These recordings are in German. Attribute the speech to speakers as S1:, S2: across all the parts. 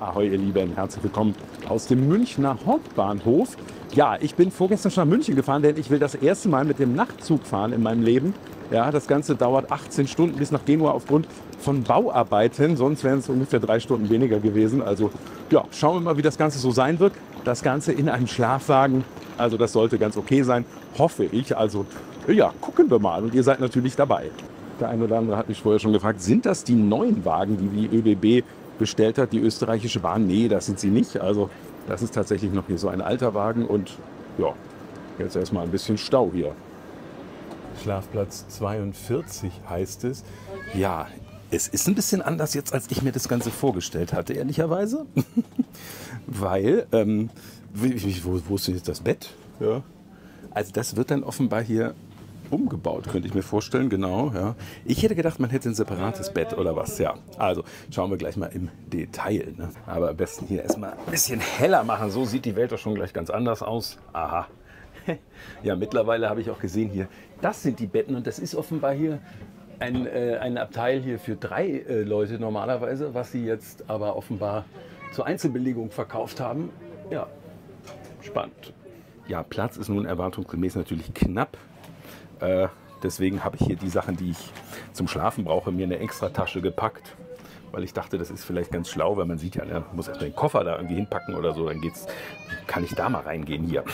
S1: Ahoi ihr Lieben, herzlich willkommen aus dem Münchner Hauptbahnhof. Ja, ich bin vorgestern schon nach München gefahren, denn ich will das erste Mal mit dem Nachtzug fahren in meinem Leben. Ja, das Ganze dauert 18 Stunden bis nach Genua aufgrund von Bauarbeiten, sonst wären es ungefähr 3 Stunden weniger gewesen. Also ja, schauen wir mal, wie das Ganze so sein wird. Das Ganze in einem Schlafwagen, also das sollte ganz okay sein, hoffe ich. Also ja, gucken wir mal und ihr seid natürlich dabei. Der eine oder andere hat mich vorher schon gefragt, sind das die neuen Wagen, die die ÖBB bestellt hat, die österreichische Bahn? Nee, das sind sie nicht. Also das ist tatsächlich noch hier so ein alter Wagen und ja, jetzt erstmal ein bisschen Stau hier. Schlafplatz 42 heißt es. Ja, es ist ein bisschen anders jetzt, als ich mir das Ganze vorgestellt hatte, ehrlicherweise. Weil, wo ist denn jetzt das Bett? Ja. Also das wird dann offenbar hier umgebaut, könnte ich mir vorstellen, genau. Ja. Ich hätte gedacht, man hätte ein separates Bett oder was, ja. Also schauen wir gleich mal im Detail. Ne? Aber am besten hier erstmal ein bisschen heller machen. So sieht die Welt doch schon gleich ganz anders aus. Aha. Ja, mittlerweile habe ich auch gesehen hier, das sind die Betten und das ist offenbar hier ein Abteil hier für 3 Leute normalerweise, was sie jetzt aber offenbar zur Einzelbelegung verkauft haben. Ja, spannend. Ja, Platz ist nun erwartungsgemäß natürlich knapp. Deswegen habe ich hier die Sachen, die ich zum Schlafen brauche, mir eine extra Tasche gepackt. Weil ich dachte, das ist vielleicht ganz schlau, weil man sieht ja, man muss erstmal den Koffer da irgendwie hinpacken oder so, dann kann ich da mal reingehen hier.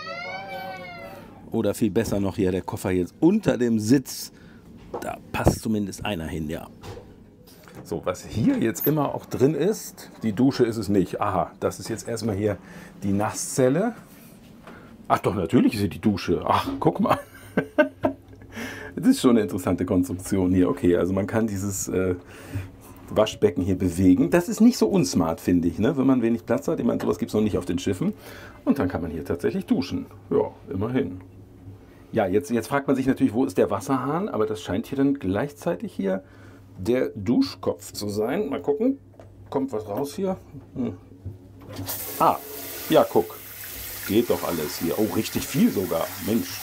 S1: Oder viel besser noch hier, der Koffer jetzt unter dem Sitz. Da passt zumindest einer hin, ja. So, was hier jetzt immer auch drin ist, die Dusche ist es nicht. Aha, das ist jetzt erstmal hier die Nasszelle. Ach doch, natürlich ist hier die Dusche. Ach, guck mal. Das ist schon eine interessante Konstruktion hier. Okay, also man kann dieses Waschbecken hier bewegen. Das ist nicht so unsmart, finde ich, ne? Wenn man wenig Platz hat. Ich meine, sowas gibt es noch nicht auf den Schiffen. Und dann kann man hier tatsächlich duschen. Ja, immerhin. Ja, jetzt fragt man sich natürlich, wo ist der Wasserhahn? Aber das scheint hier dann gleichzeitig hier der Duschkopf zu sein. Mal gucken. Kommt was raus hier? Ah, ja, guck. Geht doch alles hier. Oh, richtig viel sogar. Mensch.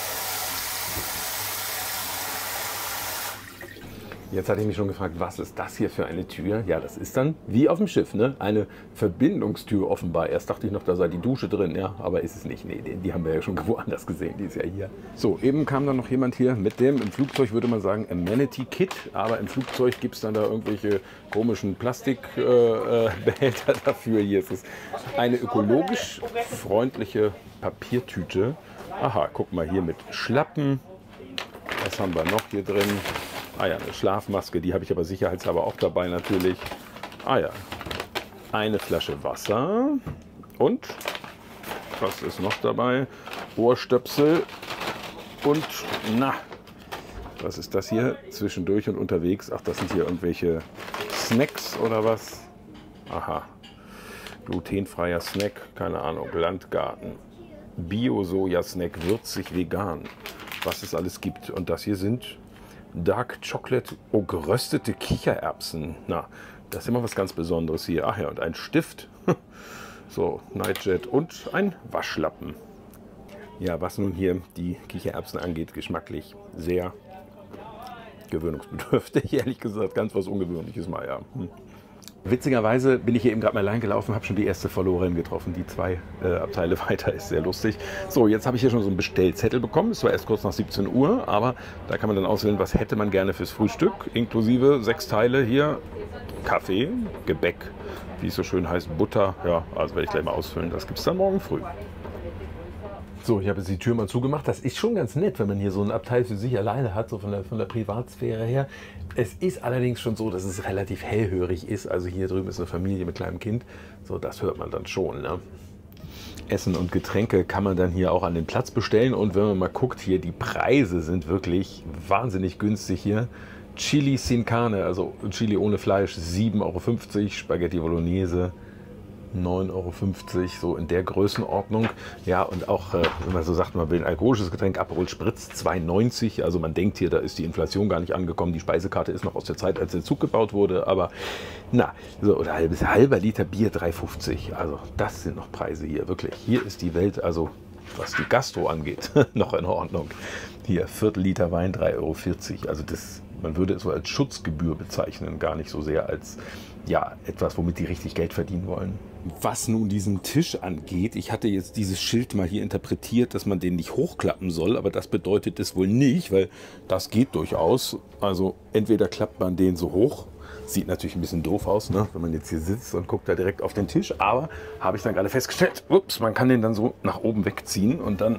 S1: Jetzt hatte ich mich schon gefragt, was ist das hier für eine Tür? Ja, das ist dann wie auf dem Schiff, ne? Eine Verbindungstür offenbar. Erst dachte ich noch, da sei die Dusche drin, ja, aber ist es nicht. Nee, die haben wir ja schon woanders gesehen, die ist ja hier. So, eben kam dann noch jemand hier mit dem, im Flugzeug würde man sagen, Amenity-Kit, aber im Flugzeug gibt es dann da irgendwelche komischen Plastikbehälter dafür. Hier ist es eine ökologisch freundliche Papiertüte. Aha, guck mal hier mit Schlappen. Was haben wir noch hier drin? Ah ja, eine Schlafmaske, die habe ich aber sicherheitshalber auch dabei natürlich. Ah ja, eine Flasche Wasser und, was ist noch dabei? Ohrstöpsel und, na, was ist das hier? Zwischendurch und unterwegs. Ach, das sind hier irgendwelche Snacks oder was? Aha, glutenfreier Snack, keine Ahnung, Landgarten. Bio-Soja-Snack, würzig vegan. Was es alles gibt. Und das hier sind Dark Chocolate, oh, geröstete Kichererbsen. Na, das ist immer was ganz Besonderes hier. Ach ja, und ein Stift. So, Nightjet und ein Waschlappen. Ja, was nun hier die Kichererbsen angeht, geschmacklich sehr gewöhnungsbedürftig, ehrlich gesagt. Ganz was Ungewöhnliches mal, ja. Witzigerweise bin ich hier eben gerade mal allein gelaufen, habe schon die erste Followerin getroffen, die 2 Abteile weiter ist, sehr lustig. So, jetzt habe ich hier schon so einen Bestellzettel bekommen, es war erst kurz nach 17 Uhr, aber da kann man dann auswählen, was hätte man gerne fürs Frühstück, inklusive 6 Teile hier, Kaffee, Gebäck, wie es so schön heißt, Butter, ja, also werde ich gleich mal ausfüllen, das gibt es dann morgen früh. So, ich habe jetzt die Tür mal zugemacht. Das ist schon ganz nett, wenn man hier so ein Abteil für sich alleine hat, so von der Privatsphäre her. Es ist allerdings schon so, dass es relativ hellhörig ist. Also hier drüben ist eine Familie mit kleinem Kind. So, das hört man dann schon, ne? Essen und Getränke kann man dann hier auch an den Platz bestellen. Und wenn man mal guckt, hier die Preise sind wirklich wahnsinnig günstig hier. Chili sin Carne, also Chili ohne Fleisch, 7,50 €, Spaghetti Bolognese 9,50 €, so in der Größenordnung. Ja, und auch, wenn man so sagt, man will ein alkoholisches Getränk, Aperol Spritz 2,90 €. Also man denkt hier, da ist die Inflation gar nicht angekommen. Die Speisekarte ist noch aus der Zeit, als der Zug gebaut wurde. Aber na, so, oder halber Liter Bier 3,50 €. Also das sind noch Preise hier, wirklich. Hier ist die Welt, also was die Gastro angeht, noch in Ordnung. Hier, Viertel-Liter Wein 3,40 €. Also das, man würde es so als Schutzgebühr bezeichnen, gar nicht so sehr als
S2: ja, etwas, womit die richtig Geld verdienen wollen.
S1: Was nun diesen Tisch angeht, ich hatte jetzt dieses Schild mal hier interpretiert, dass man den nicht hochklappen soll, aber das bedeutet es wohl nicht, weil das geht durchaus. Also entweder klappt man den so hoch, sieht natürlich ein bisschen doof aus, ne? Wenn man jetzt hier sitzt und guckt da direkt auf den Tisch, aber habe ich dann gerade festgestellt, ups, man kann den dann so nach oben wegziehen und dann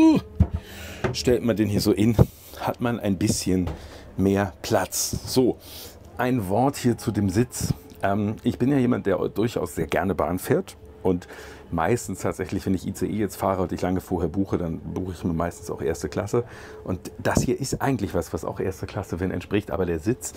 S1: stellt man den hier so in, hat man ein bisschen mehr Platz. So, ein Wort hier zu dem Sitz. Ich bin ja jemand, der durchaus sehr gerne Bahn fährt und meistens tatsächlich, wenn ich ICE jetzt fahre und ich lange vorher buche, dann buche ich mir meistens auch erste Klasse. Und das hier ist eigentlich was auch erste Klasse, wenn entspricht, aber der Sitz,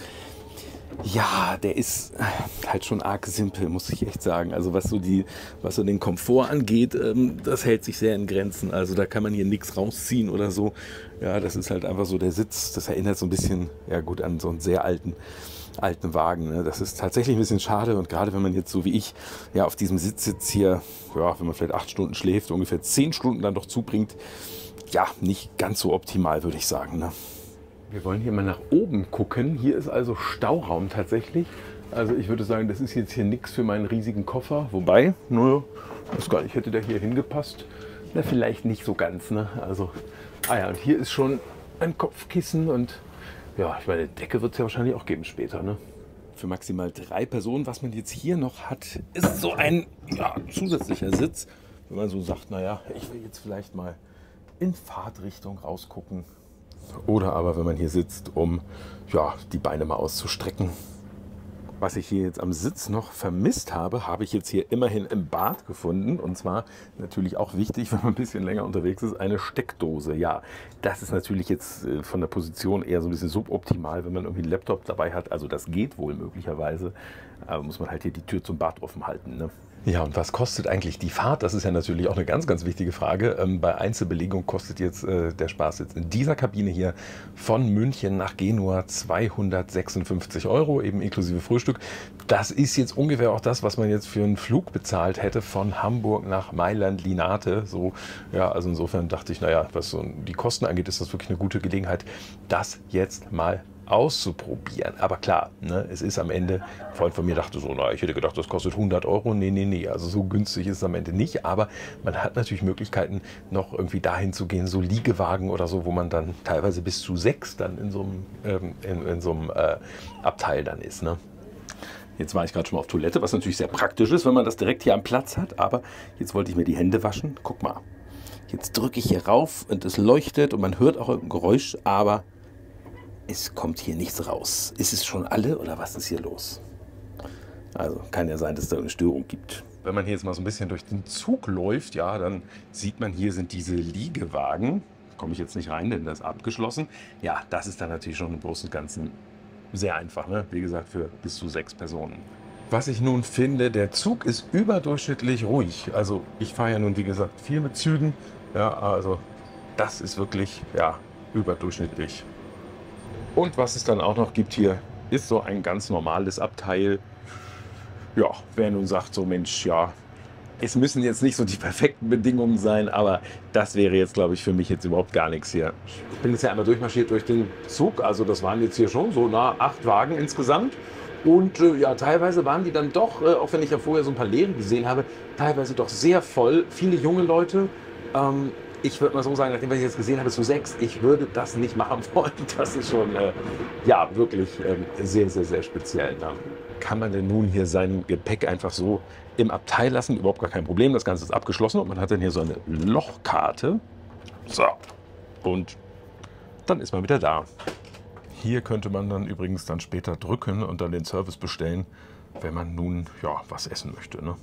S1: ja, der ist halt schon arg simpel, muss ich echt sagen. Also was so den Komfort angeht, das hält sich sehr in Grenzen. Also da kann man hier nichts rausziehen oder so. Ja, das ist halt einfach so der Sitz. Das erinnert so ein bisschen, ja gut, an so einen sehr alten Wagen. Ne? Das ist tatsächlich ein bisschen schade und gerade wenn man jetzt so wie ich ja auf diesem Sitz sitzt hier, ja, wenn man vielleicht 8 Stunden schläft, ungefähr 10 Stunden dann doch zubringt, ja, nicht ganz so optimal, würde ich sagen. Ne? Wir wollen hier mal nach oben gucken. Hier ist also Stauraum tatsächlich. Also ich würde sagen, das ist jetzt hier nichts für meinen riesigen Koffer. Wobei, naja, weiß gar nicht, hätte der hier hingepasst? Na, vielleicht nicht so ganz. Ne? Also, ja, und hier ist schon ein Kopfkissen und ja, ich meine, Decke wird es ja wahrscheinlich auch geben später. Ne? Für maximal 3 Personen. Was man jetzt hier noch hat, ist so ein zusätzlicher Sitz. Wenn man so sagt, naja, ich will jetzt vielleicht mal in Fahrtrichtung rausgucken. Oder aber, wenn man hier sitzt, um ja, die Beine mal auszustrecken. Was ich hier jetzt am Sitz noch vermisst habe, habe ich jetzt hier immerhin im Bad gefunden. Und zwar natürlich auch wichtig, wenn man ein bisschen länger unterwegs ist, eine Steckdose. Ja, das ist natürlich jetzt von der Position eher so ein bisschen suboptimal, wenn man irgendwie einen Laptop dabei hat. Also das geht wohl möglicherweise, aber muss man halt hier die Tür zum Bad offen halten. Ne? Ja, und was kostet eigentlich die Fahrt? Das ist ja natürlich auch eine ganz, ganz wichtige Frage. Bei Einzelbelegung kostet jetzt der Spaß jetzt in dieser Kabine hier von München nach Genua 256 €, eben inklusive Frühstück. Das ist jetzt ungefähr auch das, was man jetzt für einen Flug bezahlt hätte von Hamburg nach Mailand Linate. So, ja, also insofern dachte ich, naja, was so die Kosten angeht, ist das wirklich eine gute Gelegenheit, das jetzt mal auszuprobieren. Aber klar, ne, es ist am Ende, ein Freund von mir dachte so, na, ich hätte gedacht, das kostet 100 €. Nee, also so günstig ist es am Ende nicht. Aber man hat natürlich Möglichkeiten, noch irgendwie dahin zu gehen, so Liegewagen oder so, wo man dann teilweise bis zu 6 dann in so einem Abteil dann ist. Ne? Jetzt war ich gerade schon mal auf Toilette, was natürlich sehr praktisch ist, wenn man das direkt hier am Platz hat. Aber jetzt wollte ich mir die Hände waschen. Guck mal, jetzt drücke ich hier rauf und es leuchtet und man hört auch ein Geräusch, aber es kommt hier nichts raus. Ist es schon alle oder was ist hier los? Also kann ja sein, dass es da eine Störung gibt. Wenn man hier jetzt mal so ein bisschen durch den Zug läuft, ja, dann sieht man, hier sind diese Liegewagen. Da komme ich jetzt nicht rein, denn das ist abgeschlossen. Ja, das ist dann natürlich schon im Großen und Ganzen sehr einfach. Ne? Wie gesagt, für bis zu 6 Personen. Was ich nun finde, der Zug ist überdurchschnittlich ruhig. Also ich fahre ja nun, wie gesagt, viel mit Zügen. Ja, also das ist wirklich, ja, überdurchschnittlich. Und was es dann auch noch gibt hier, ist so ein ganz normales Abteil. Ja, wer nun sagt, so Mensch, ja, es müssen jetzt nicht so die perfekten Bedingungen sein, aber das wäre jetzt, glaube ich, für mich jetzt überhaupt gar nichts hier. Ich bin jetzt ja einmal durchmarschiert durch den Zug, also das waren jetzt hier schon so 8 Wagen insgesamt. Und ja, teilweise waren die dann doch, auch wenn ich ja vorher so ein paar leere gesehen habe, teilweise doch sehr voll. Viele junge Leute. Ich würde mal so sagen, nachdem was ich jetzt gesehen habe, zu 6, ich würde das nicht machen wollen. Das ist schon, ja, wirklich sehr, sehr, sehr speziell. Ne? Kann man denn nun hier sein Gepäck einfach so im Abteil lassen? Überhaupt gar kein Problem. Das Ganze ist abgeschlossen und man hat dann hier so eine Lochkarte. So, und dann ist man wieder da. Hier könnte man dann übrigens dann später drücken und dann den Service bestellen, wenn man nun, ja, was essen möchte. Ne?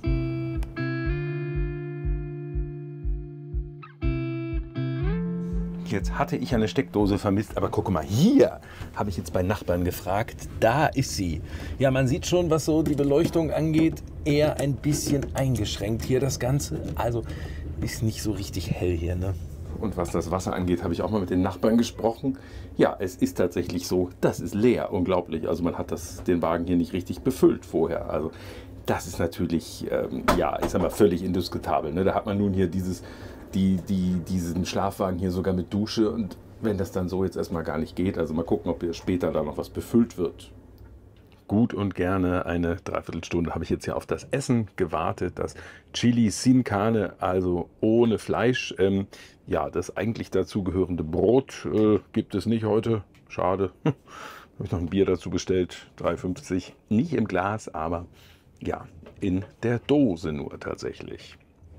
S1: Jetzt hatte ich eine Steckdose vermisst, aber guck mal, hier habe ich jetzt bei Nachbarn gefragt, da ist sie. Ja, man sieht schon, was so die Beleuchtung angeht, eher ein bisschen eingeschränkt hier das Ganze. Also ist nicht so richtig hell hier, ne? Und was das Wasser angeht, habe ich auch mal mit den Nachbarn gesprochen. Ja, es ist tatsächlich so, das ist leer, unglaublich. Also man hat den Wagen hier nicht richtig befüllt vorher. Also das ist natürlich, ja, ich sag mal, völlig indiskutabel. Ne? Da hat man nun hier diesen Schlafwagen hier sogar mit Dusche und wenn das dann so jetzt erstmal gar nicht geht, also mal gucken, ob hier später da noch was befüllt wird.
S2: gut und gerne eine Dreiviertelstunde habe ich jetzt hier auf das Essen gewartet. Das Chili sin Carne, also ohne Fleisch. Ja, das eigentlich dazugehörende Brot gibt es nicht heute. Schade. Habe ich noch ein Bier dazu bestellt. 3,50. Nicht im Glas, aber ja, in der Dose nur tatsächlich.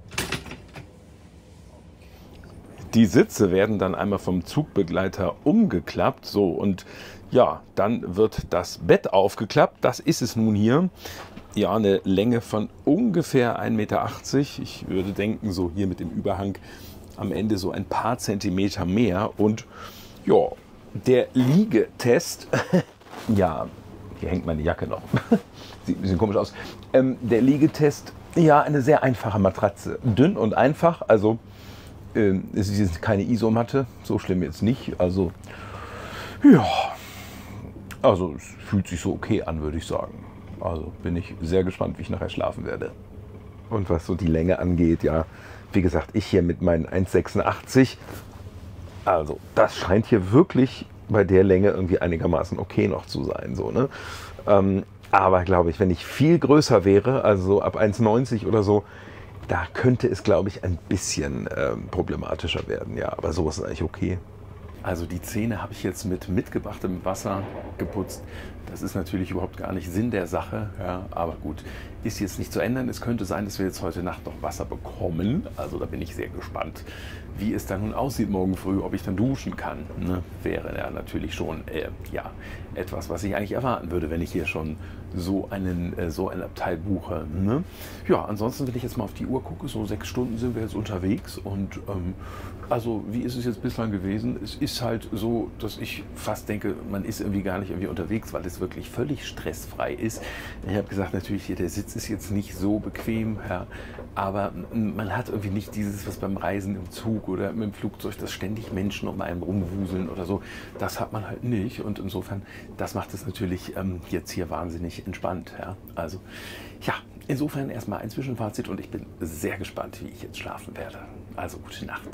S2: Die Sitze werden dann einmal vom Zugbegleiter umgeklappt, so, und ja, dann wird das Bett aufgeklappt. Das ist es nun hier. Ja, eine Länge von ungefähr 1,80 Meter. Ich würde denken, so hier mit dem Überhang am Ende so ein paar Zentimeter mehr. Und ja, der Liegetest, ja, hier hängt meine Jacke noch, sieht ein bisschen komisch aus. Der Liegetest, ja, eine sehr einfache Matratze. Dünn und einfach, also es ist jetzt keine Isomatte, so schlimm jetzt nicht. Also, ja, also es fühlt sich so okay an, würde ich sagen. Also bin ich sehr gespannt, wie ich nachher schlafen werde. Und was so die Länge angeht, ja, wie gesagt, ich hier mit meinen 1,86, also das scheint hier wirklich bei der Länge irgendwie einigermaßen okay noch zu sein. So, ne? Aber glaube ich, wenn ich viel größer wäre, also so ab 1,90 oder so, da könnte es, glaube ich, ein bisschen problematischer werden. Ja, aber so ist es eigentlich okay. Also die Zähne habe ich jetzt mit mitgebrachtem Wasser geputzt. Das ist natürlich überhaupt gar nicht Sinn der Sache. Ja, aber gut, ist jetzt nicht zu ändern. Es könnte sein, dass wir jetzt heute Nacht noch Wasser bekommen. Also da bin ich sehr gespannt, wie es dann nun aussieht morgen früh, ob ich dann duschen kann. Ne? Wäre ja natürlich schon ja, etwas, was ich eigentlich erwarten würde, wenn ich hier schon so ein Abteil buche. Ne? Ja, ansonsten, wenn ich jetzt mal auf die Uhr gucke, so 6 Stunden sind wir jetzt unterwegs. Und also wie ist es jetzt bislang gewesen? Es ist halt so, dass ich fast denke, man ist irgendwie gar nicht irgendwie unterwegs, weil es wirklich völlig stressfrei ist. Ich habe gesagt, natürlich, hier der Sitz ist jetzt nicht so bequem, ja, aber man hat irgendwie nicht dieses, was beim Reisen im Zug oder im Flugzeug, dass ständig Menschen um einen rumwuseln oder so. Das hat man halt nicht. Und insofern, das macht es natürlich jetzt hier wahnsinnig entspannt. Ja. Also ja, insofern erstmal ein Zwischenfazit und ich bin sehr gespannt, wie ich jetzt schlafen werde. Also gute Nacht.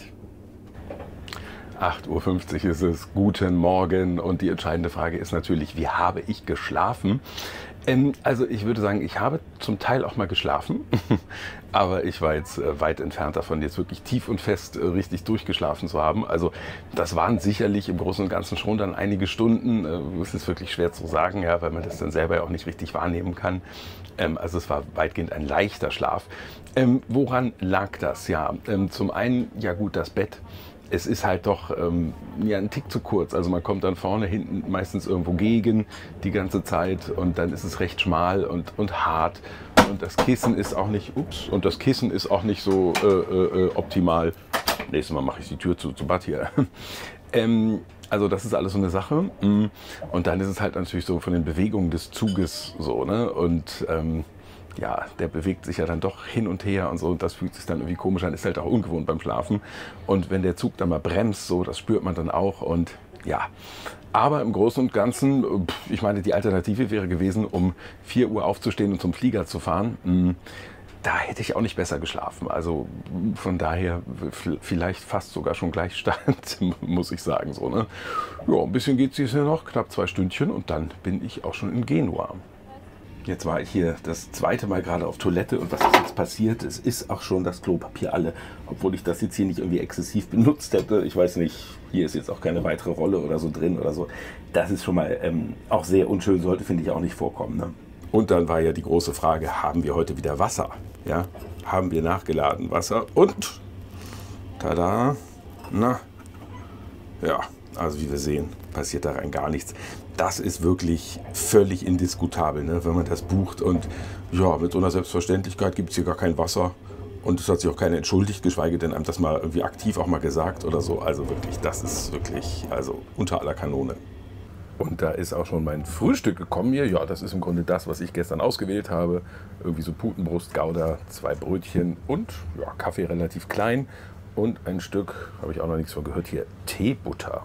S2: 8:50 Uhr ist es, guten Morgen, und die entscheidende Frage ist natürlich, wie habe ich geschlafen? Also ich würde sagen, ich habe zum Teil auch mal geschlafen, aber ich war jetzt weit entfernt davon, jetzt wirklich tief und fest richtig durchgeschlafen zu haben. Also das waren sicherlich im Großen und Ganzen schon dann einige Stunden. Es ist wirklich schwer zu sagen, ja, weil man das dann selber ja auch nicht richtig wahrnehmen kann. Also es war weitgehend ein leichter Schlaf. Woran lag das? Ja, zum einen, ja gut, das Bett. Es ist halt doch ja, ein Tick zu kurz. Also man kommt dann vorne, hinten meistens irgendwo gegen die ganze Zeit und dann ist es recht schmal und hart. Und das Kissen ist auch nicht, das Kissen ist auch nicht so optimal. Nächstes Mal mache ich die Tür zu Bad hier. Also das ist alles so eine Sache. Und dann ist es halt natürlich so von den Bewegungen des Zuges so, ne? Und ja, der bewegt sich ja dann doch hin und her und so, und das fühlt sich dann irgendwie komisch an, ist halt auch ungewohnt beim Schlafen. Und wenn der Zug dann mal bremst, so, das spürt man dann auch, und ja. Aber im Großen und Ganzen, ich meine, die Alternative wäre gewesen, um 4 Uhr aufzustehen und zum Flieger zu fahren. Da hätte ich auch nicht besser geschlafen. Also von daher vielleicht fast sogar schon Gleichstand, muss ich sagen. So, ne? Ja, ein bisschen geht es jetzt noch, knapp 2 Stündchen, und dann bin ich auch schon in Genua. Jetzt war ich hier das zweite Mal gerade auf Toilette, und was ist jetzt passiert? Es ist auch schon das Klopapier alle, obwohl ich das jetzt hier nicht irgendwie exzessiv benutzt hätte. Ich weiß nicht, hier ist jetzt auch keine weitere Rolle oder so drin oder so. Das ist schon mal auch sehr unschön, sollte, finde ich, auch nicht vorkommen. Ne? Und dann war ja die große Frage, haben wir heute wieder Wasser? Ja, haben wir nachgeladen Wasser? Und, tada, na, ja, also wie wir sehen, passiert da rein gar nichts. Das ist wirklich völlig indiskutabel, ne, wenn man das bucht. Und ja, mit so einer Selbstverständlichkeit gibt es hier gar kein Wasser. Und es hat sich auch keiner entschuldigt, geschweige denn einem das mal irgendwie aktiv auch mal gesagt oder so. Also wirklich, das ist wirklich, also unter aller Kanone. Und da ist auch schon mein Frühstück gekommen hier. Ja, das ist im Grunde das, was ich gestern ausgewählt habe. Irgendwie so Putenbrust, Gouda, 2 Brötchen und ja, Kaffee relativ klein. Und ein Stück, habe ich auch noch nichts von gehört, hier Teebutter.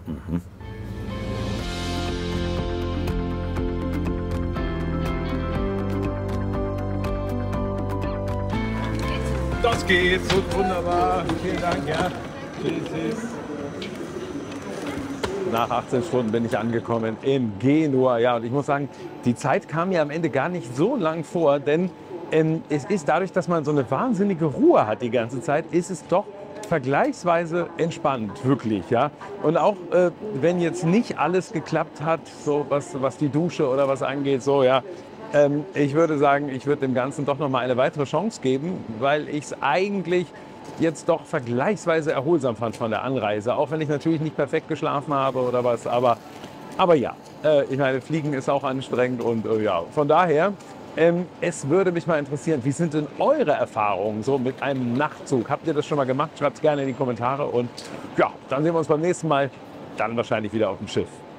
S1: Das geht, so wunderbar. Vielen Dank, ja. Tschüss. nach 18 Stunden bin ich angekommen in Genua. Ja, und ich muss sagen, die Zeit kam mir am Ende gar nicht so lang vor, denn es ist dadurch, dass man so eine wahnsinnige Ruhe hat die ganze Zeit, ist es doch vergleichsweise entspannt, wirklich, ja. Und auch wenn jetzt nicht alles geklappt hat, so was die Dusche oder was angeht, so, ja. Ich würde sagen, ich würde dem Ganzen doch noch mal eine weitere Chance geben, weil ich es eigentlich jetzt doch vergleichsweise erholsam fand von der Anreise. Auch wenn ich natürlich nicht perfekt geschlafen habe oder was, aber ja, ich meine, Fliegen ist auch anstrengend und ja, von daher, es würde mich mal interessieren, wie sind denn eure Erfahrungen so mit einem Nachtzug? Habt ihr das schon mal gemacht? Schreibt es gerne in die Kommentare und ja, dann sehen wir uns beim nächsten Mal, dann wahrscheinlich wieder auf dem Schiff.